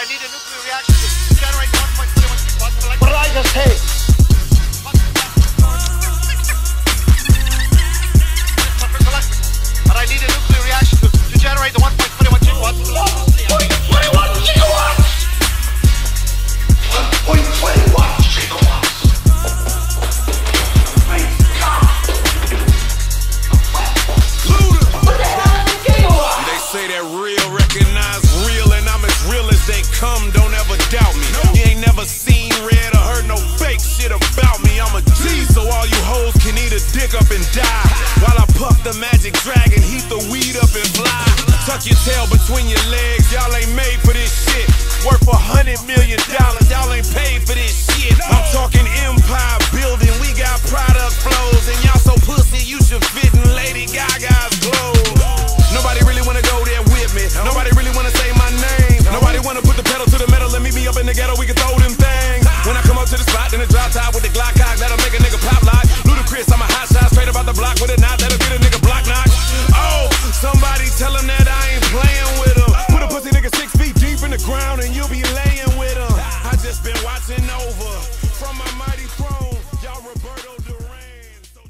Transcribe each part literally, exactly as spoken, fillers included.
I need a nuclear reaction to generate one point three one gigawatts of electricity. What did I just say? But I need a nuclear reaction to, to generate the one point three one gigawatts of electricity. one point three one gigawatts! one point three one gigawatts! My God! What the hell is a gigawatt? They say that real recognize real, and I'm as real as they come. Don't ever doubt me. You ain't never seen red or heard no fake shit about me. I'm a G, so all you hoes can eat a dick up and die. While I puff the magic dragon, heat the weed up and fly. Tuck your tail between your legs, y'all ain't made for this shit. Worth a hundred million dollars, y'all ain't paid for this shit. I'm talking empire building, we got product flows, and y'all so pussy you should fit in Lady Gaga's clothes. Nobody really wanna go there with me. Nobody really wanna say my name. Nobody wanna put the pedal to the metal and meet me up in the ghetto. We can throw them things. When I come up to the spot, then the drop top with the Glock cock, that'll make a nigga pop lock. Ludacris, I'm a hot shot straight about the block with a knot that'll get a nigga block knocked. Oh, somebody tell him that I ain't playing with him. Put a pussy nigga six feet deep in the ground and you'll be laying with him. I just been watching over from my mighty throne. Y'all Roberto Duran. So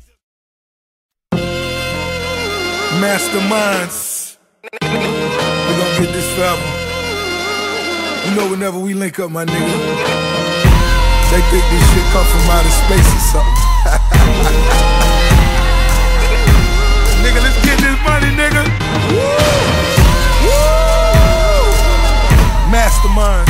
Masterminds, we gonna get this forever. You know whenever we link up, my nigga, they think this shit come from outer space or something. Nigga, let's get this money, nigga. Woo! Woo! Masterminds,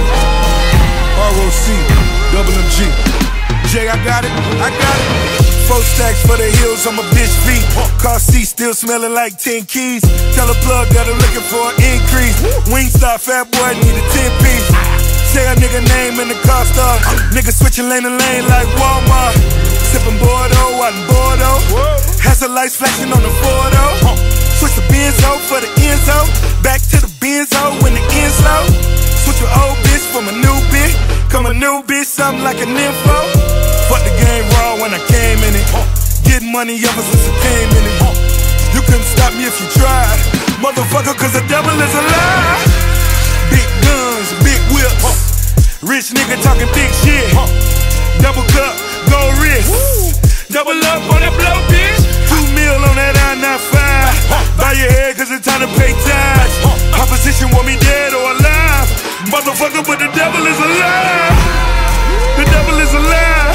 R O C, double M G. Jay, I got it, I got it. Four stacks for the hills on my bitch feet. Car seat still smelling like ten keys. Tell a plug that I'm looking for an increase. Wingstop, fat boy, need a ten piece. Say a nigga name in the car star. Nigga switching lane to lane like Walmart. Sipping Bordeaux out in Bordeaux. Has the lights flashing on the Fordo. Switch the Benzo for the Enzo. Back to the Benzo when the end's low. Switch your old bitch from a new bitch. Come a new bitch, something like an info. Fuck the game raw when I came in it. Getting money ever since I came in it. You couldn't stop me if you tried, motherfucker, cause the devil is alive. Big guns, big whips. Rich nigga talking big shit. Double cup, gold wrist. Double up on that blow, bitch. Two mil on that I ninety-five. Bow your head cause it's time to pay tithes. Opposition want me dead or alive, motherfucker, but the devil is alive. The devil is alive.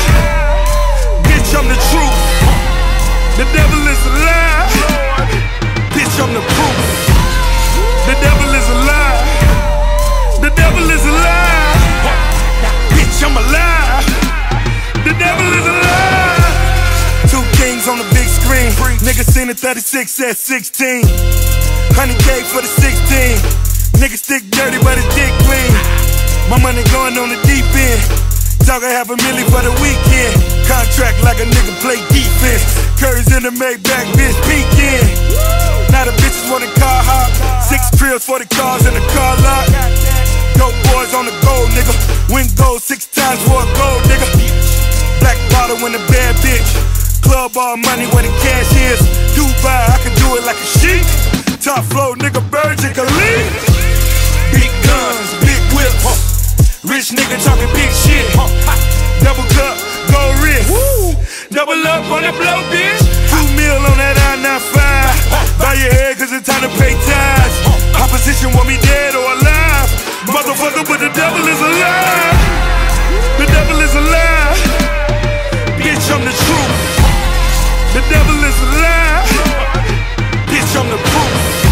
Bitch, I'm the truth. The devil is alive. Bitch, I'm the proof. The devil is alive. The devil is alive. Bitch, I'm alive. The devil is alive. Two kings on the big screen. Niggas seen the thirty-six at sixteen. one hundred K for the sixteen. Niggas stick dirty but his dick clean. My money going on the deep end. Talkin' half a million for the weekend. Contract like a nigga play defense. Curry's in the Maybach, bitch, peeking. Now the bitches want a car hop. Six cribs for the cars in the car lot. Dope boys on the gold, nigga. Win gold six times for a gold, nigga. Black bottle in the bad bitch. Club all money where the cash is. Dubai, I can do it like a sheik. Top flow, nigga, Virgin Khalid. Big guns, big whips. Rich nigga talking big shit. Double cup, gold wrist. Double up on that blow, bitch. Two mil on that I ninety-five. Bow your head cause it's time to pay tithes. Opposition want me dead or alive, motherfucker, but the devil is alive. The devil is alive. Bitch, I'm the truth. The devil is alive. Bitch, I'm the proof.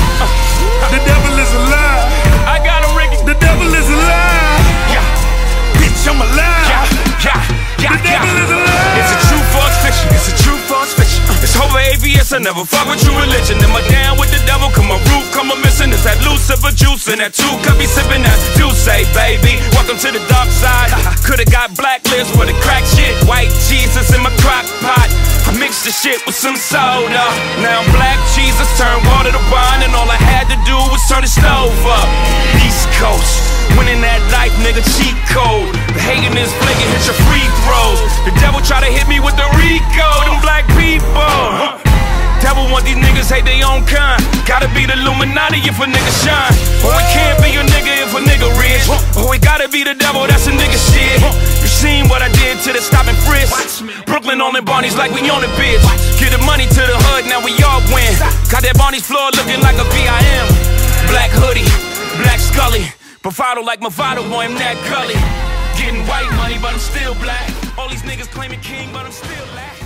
The devil is alive. I got him, Ricky. The devil is alive. Yeah. Bitch, I'm alive. Yeah, yeah, yeah, the devil yeah. is alive. It's a true false fiction. It's a true false fiction. It's over A V S. I never fuck with true religion. Am I down with the devil? Come my roof, come a missing. Is that Lucifer juice and that two cup be sipping? That do say, baby. Welcome to the dark side. Coulda got blacklist for the crack shit. White Jesus in my crock pot. I mixed the shit with some soda. Now I'm black Jesus, turned water to wine, and all I had to do was turn the stove up. East Coast, winning that life, nigga, cheat code. The hating is flaking, hit your free throws. The devil try to hit me with the Rico, them black people. Devil want cause these niggas hate their own kind. Gotta be the Illuminati if a nigga shine. Or it can't be a nigga if a nigga rich. Or it gotta be the devil, that's a nigga shit. You seen what I did to the stop and frisk. Brooklyn on the Barney's like we on the bitch. Get the money to the hood, now we all win. Got that Barney's floor looking like a V I M. Black hoodie, black Scully. Bravado like Movado, boy, I'm that gully. Getting white money, but I'm still black. All these niggas claiming king, but I'm still black.